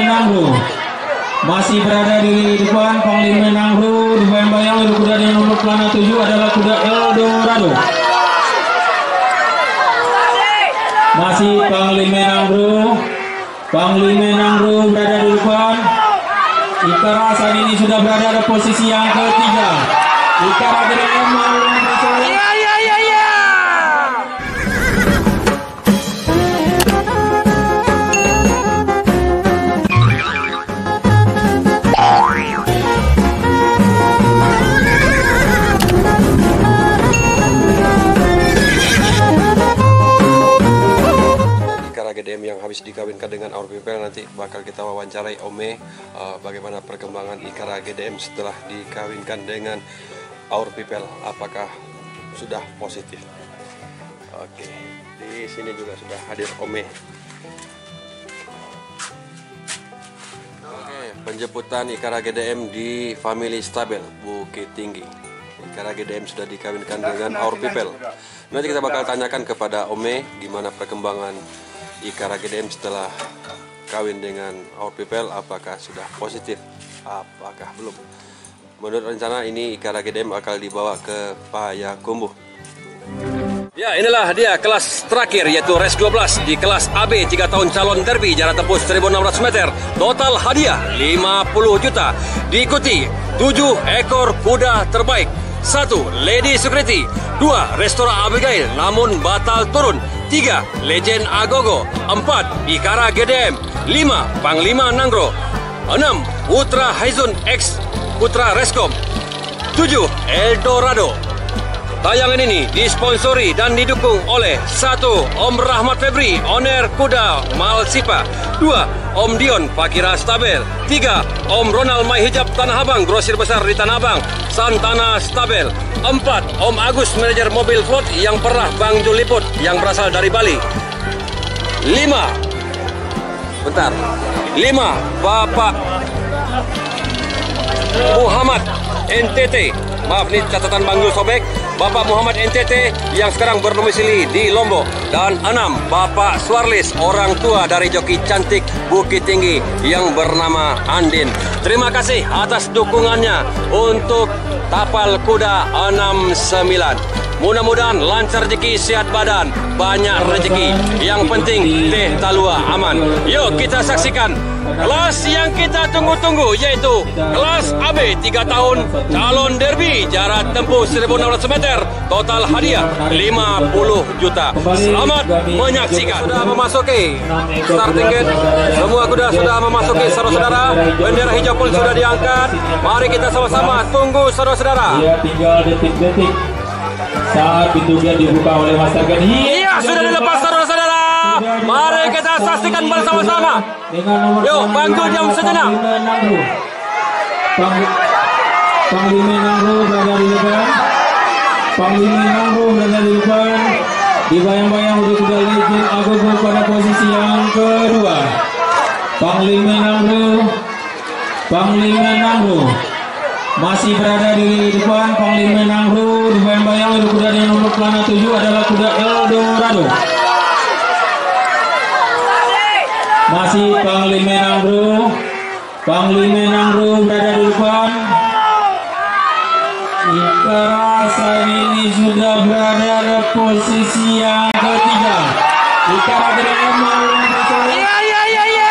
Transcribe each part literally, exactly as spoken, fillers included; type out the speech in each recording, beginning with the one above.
Nangro masih berada di depan. Panglima Nangro dibayang-bayang oleh kuda dengan nomor pelana tujuh adalah kuda Eldorado. Masih Panglima Nangro. Panglima Nangro berada di depan. Ikara saat ini sudah berada di posisi yang ketiga. Ikara G D M Iya iya iya iya. G D M yang habis dikawinkan dengan Our People, nanti bakal kita wawancarai Ome uh, bagaimana perkembangan Ikara G D M setelah dikawinkan dengan Our People, apakah sudah positif. Oke, di sini juga sudah hadir Ome. Oke, penjemputan Ikara G D M di Family Stable Bukit Tinggi. Ikara G D M sudah dikawinkan dengan Our People. Nanti kita bakal tanyakan kepada Ome gimana perkembangan Ikara G D M setelah kawin dengan Our People, apakah sudah positif, apakah belum. Menurut rencana ini Ikara G D M akan dibawa ke Payakumbuh. Ya, inilah dia kelas terakhir, yaitu race dua belas di kelas A B tiga tahun calon derby jarak tempuh seribu enam ratus meter. Total hadiah lima puluh juta. Diikuti tujuh ekor kuda terbaik. Satu, Lady Security. Dua, Restora Abigail namun batal turun. Tiga, Legend Agogo. Empat, Ikara G D M. Lima, Panglima Nangro. Enam, Putra Haizun X Putra Reskom. Tujuh, Eldorado. Tayangan ini disponsori dan didukung oleh satu, Om Rahmat Febri, owner kuda Malsipa. Dua, Om Dion, Fakira Stabel. Tiga, Om Ronald Mai Hijab Tanah Abang, grosir besar di Tanah Abang, Santana Stabel. Empat, Om Agus, manajer mobil float yang pernah Bang Jul liput, yang berasal dari Bali. Lima, bentar. Lima, Bapak Muhammad N T T. Maaf, ini catatan Bang Jul sobek. Bapak Muhammad N T T yang sekarang berdomisili di Lombok. Dan enam, Bapak Suarlis, orang tua dari joki cantik Bukit Tinggi yang bernama Andin. Terima kasih atas dukungannya untuk Tapal Kuda enam sembilan. Mudah-mudahan lancar rezeki, sehat badan, banyak rezeki. Yang penting teh talua aman. Yuk kita saksikan kelas yang kita tunggu-tunggu, yaitu kelas A B tiga tahun calon derby jarak tempuh seribu enam ratus meter. Total hadiah lima puluh juta. Selamat menyaksikan. Sudah memasuki starting gate. Semua kuda sudah memasuki, saudara-saudara. Bendera hijau pun sudah diangkat. Mari kita sama-sama tunggu, saudara-saudara. Ya, tinggal detik-detik saat pintu gate dibuka oleh Master Ken. Iya, sudah dilepas, saudara-saudara. Mari kita saksikan bersama-sama. Yuk, bantu jam sejenak. Panglima Nangro berada di depan. Panglima Nangro berada di depan. Dibayang-bayang untuk kuda Legend Agogo pada posisi yang kedua. Panglima Nangro. Panglima Nangro masih berada di depan. Panglima Nangro dibayang-bayang oleh kuda dengan nomor pelana tujuh adalah kuda Eldorado. Masih Panglima Nangro. Panglima Nangro berada di depan. Ikara saat ini sudah berada di posisi yang ketiga. Ikara G D M. Iya iya iya iya.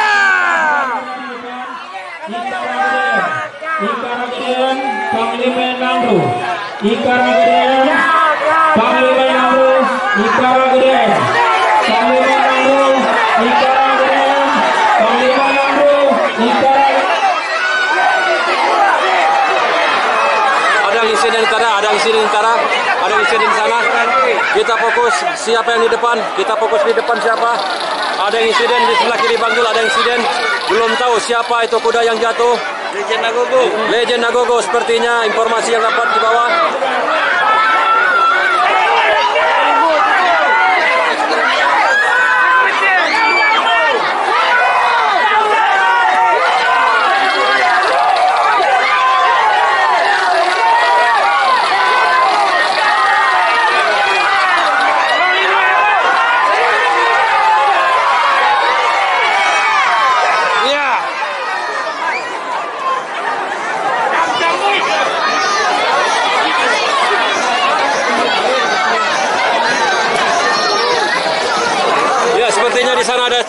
Ikara G D M, Panglima Nangro. Ikara G D M, Panglima Nangro. Ikara G D M, Panglima Nangro. Ikara G D M, Panglima Nangro. Ikara. Ada insiden tara, ada insiden tara, ada insiden di sana. Kita fokus siapa yang di depan, kita fokus di depan siapa. Ada insiden di sebelah kiri Bang Jul, ada insiden. Belum tahu siapa itu kuda yang jatuh. Legend Agogo. Legend Agogo sepertinya, informasi yang dapat di bawah.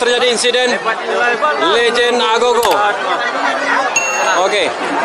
terjadi insiden Legend Agogo. Oke.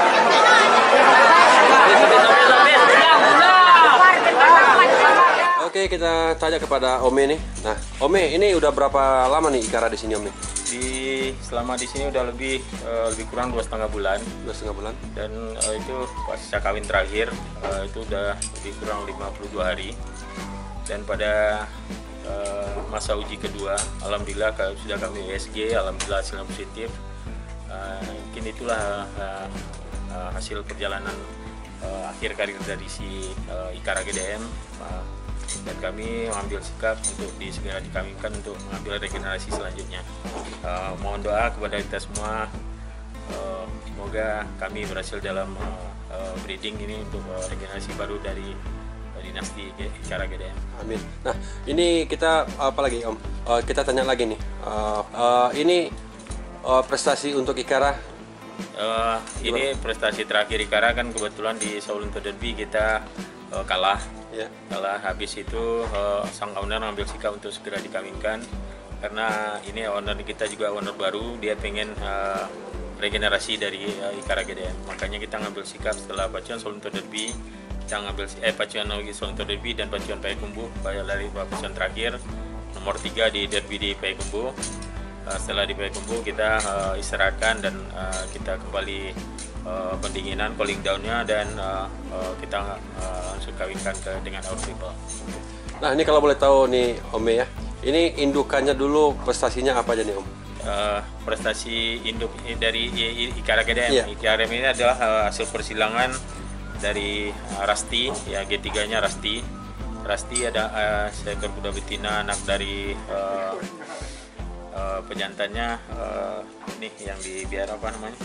Oke, kita tanya kepada Ome nih. Nah, Ome, ini udah berapa lama nih Ikara di sini, Ome? Di selama di sini udah lebih uh, lebih kurang dua setengah bulan. Dua setengah bulan. Dan uh, itu pas saya kawin terakhir uh, itu udah lebih kurang lima puluh dua hari. Dan pada uh, masa uji kedua, alhamdulillah sudah kami U S G, alhamdulillah hasilnya positif. Uh, mungkin itulah uh, uh, hasil perjalanan uh, akhir karir dari si uh, Ikara G D M. Uh, dan kami mengambil sikap untuk disegera dikawinkan untuk mengambil regenerasi selanjutnya. Uh, mohon doa kepada kita semua, uh, semoga kami berhasil dalam uh, uh, breeding ini untuk uh, regenerasi baru dari uh, dinasti Ikara G D M. Amin. Nah, ini kita apa lagi Om? Uh, kita tanya lagi nih. Uh, uh, ini uh, prestasi untuk Ikara. Uh, ini prestasi terakhir Ikara kan kebetulan di Shaolin Derby kita uh, kalah. Ya. Setelah habis itu uh, sang owner mengambil sikap untuk segera dikawinkan karena ini owner kita juga owner baru, dia pengen uh, regenerasi dari uh, Ikara G D M. Makanya kita ngambil sikap setelah pacuan Shaolin Derby, kita ngambil eh pacuan Shaolin Derby dan pacuan Payakumbuh dari pacuan terakhir nomor tiga di derby di Payakumbuh. Uh, setelah di Payakumbuh kita uh, istirahatkan dan uh, kita kembali uh, pendinginan, cooling downnya dan uh, uh, kita uh, langsung kawinkan ke dengan our people. Nah, ini kalau boleh tahu nih Ome ya, ini indukannya dulu prestasinya apa aja nih Om? Uh, prestasi induk dari Ikara G D M. Yeah. Ikara G D M ini adalah uh, hasil persilangan dari uh, Rasti, ya G tiga-nya Rasti. Rasti ada uh, seekor kuda betina anak dari uh, uh, pejantannya uh, ini yang di biar apa namanya?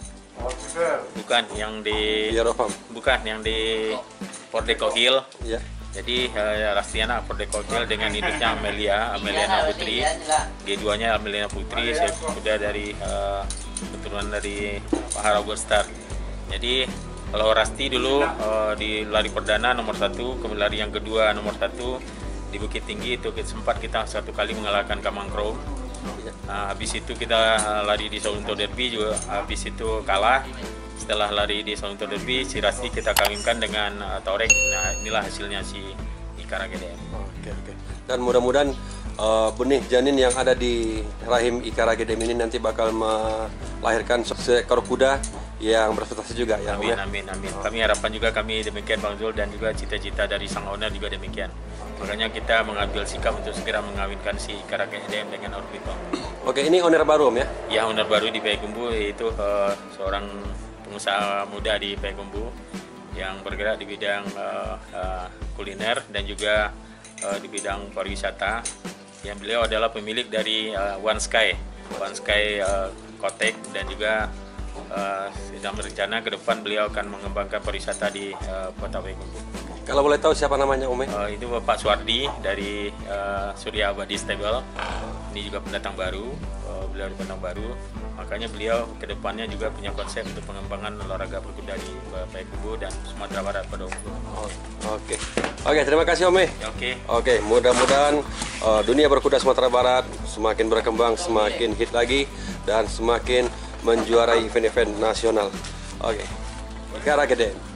Bukan yang di Biarofarm. bukan yang di Pordeco Hill. Ya. Jadi uh, Rastiana Pordeco Hill dengan induknya Amelia, Ameliana Putri. G dua-nya Ameliana Putri, saya kuda dari uh, keturunan dari Pak Harago Star. Jadi kalau Rasti dulu uh, di lari perdana nomor satu, kemudian lari yang kedua nomor satu di Bukit Tinggi itu sempat kita satu kali mengalahkan Kamang Crow. Nah, habis itu kita lari di Shaolin Derby juga habis itu kalah. Setelah lari di Shaolin Derby, si Rasti kita kawinkan dengan uh, Torek. Nah, inilah hasilnya si Ikara G D M. Oke, oke. Dan mudah-mudahan uh, benih janin yang ada di rahim Ikara G D M ini nanti bakal melahirkan seekor kuda yang berprestasi juga ya. Amin, amin, amin. Kami harapkan juga kami demikian Bang Zul dan juga cita-cita dari sang owner juga demikian. Makanya kita mengambil sikap untuk segera mengawinkan si Ikara G D M dengan our people. Oke, ini owner baru Om ya? Ya, owner baru di Payakumbuh yaitu uh, seorang pengusaha muda di Payakumbuh yang bergerak di bidang uh, uh, kuliner dan juga uh, di bidang pariwisata. Yang beliau adalah pemilik dari uh, One Sky, One Sky uh, Kotek dan juga uh, sedang berencana ke depan beliau akan mengembangkan pariwisata di uh, Kota Payakumbuh. Kalau boleh tahu siapa namanya Om? Uh, itu Bapak Suwardi dari uh, Surya Abadi Stable. Ini juga pendatang baru, uh, beliau pendatang baru. Makanya beliau kedepannya juga punya konsep untuk pengembangan olahraga berkuda di Payakumbuh dan Sumatera Barat pada umumnya. Oh, Oke, oke terima kasih Om. Ya, Oke. Oke, mudah-mudahan uh, dunia berkuda Sumatera Barat semakin berkembang, semakin hit lagi dan semakin menjuarai event-event nasional. Oke, Ikara G D M.